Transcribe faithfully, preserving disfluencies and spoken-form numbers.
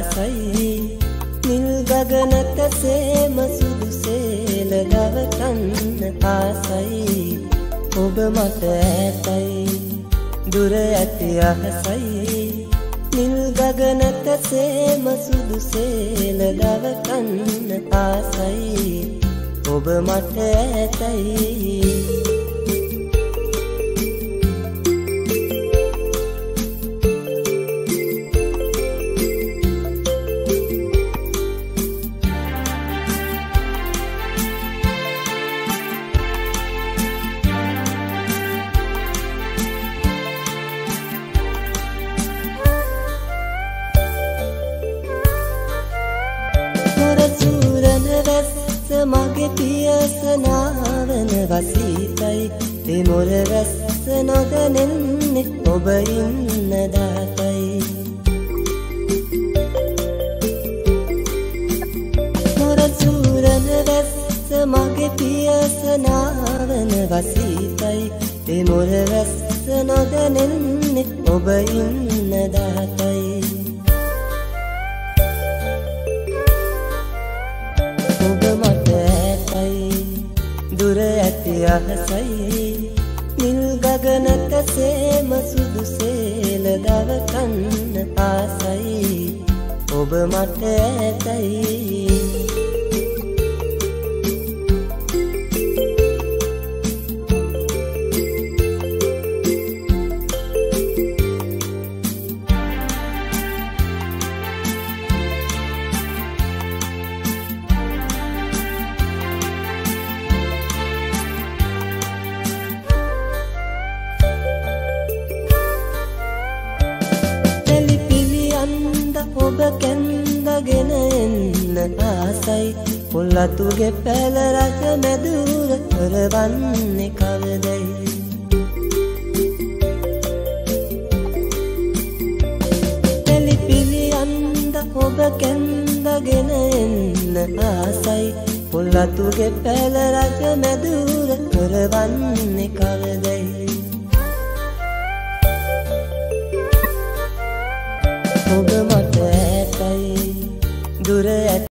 ආසයි නිල් ගගනක සේම සුදු සේල දවකන්න ආසයි ඔබ මට ඇතයි දුර ඇති අහසයි නිල් ගගනක සේම සුදු සේල දවකන්න ආසයි ඔබ මට ඇතයි මගේ පියස නාවන වසීතයි ඒ මොර වැස්ස නොදැනෙන්නේ ඔබ ඉන්න දාතයි මොර සූරන වැස්ස මගේ පියස නාවන වසීතයි ඒ මොර වැස්ස නොදැනෙන්නේ ඔබ ඉන්න දාතයි දුර ඇති අහසයි නිල් ගගනක සේම සුදු සේල දවකන්න ආසයි ඔබ මට ඇතයි ඔබ කැන්දගෙන එන්න ආසයි පොල්ලතුගේ පැල රස මැදුර කරවන්නේ කවදයි පිළිපිලියන්ද ඔබ කැන්දගෙන එන්න ආසයි පොල්ලතුගේ පැල රස මැදුර කරවන්නේ කවදයි ඔබ මට ඇතයි දුර ඇත